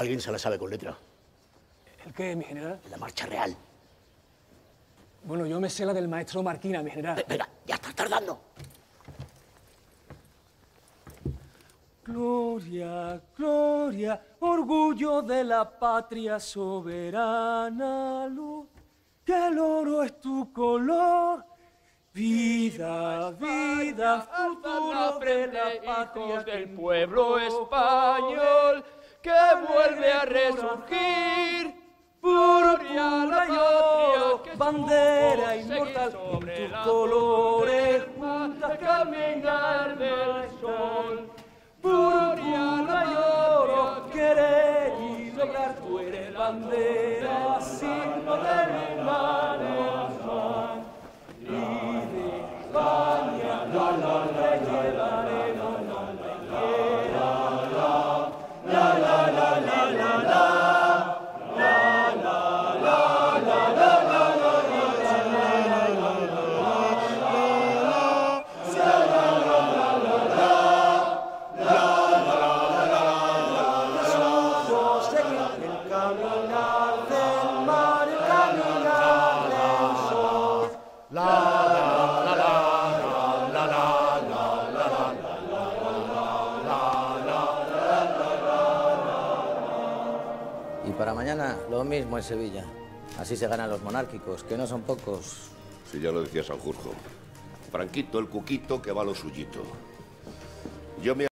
Alguien se la sabe con letra. ¿El qué, mi general? La marcha real. Bueno, yo me sé la del maestro Marquina, mi general. Venga, ya estás tardando. Gloria, gloria, orgullo de la patria soberana, luz, que el oro es tu color. Vida, vida, futuro de la patria del pueblo español que vuelve a resurgir. Púrpura y oro, bandera inmortal, sobre tus colores juntas caminar del sol. Púrpura y oro, querer y lograr, tú eres bandera, signo de mi humanidad. Y de España, te llevaremos donde quiera. La, la, la, la, la, la. Y para mañana lo mismo en Sevilla. Así se ganan los monárquicos, que no son pocos. Sí, ya lo decía Sanjurjo. Franquito el cuquito que va a lo suyito. Yo me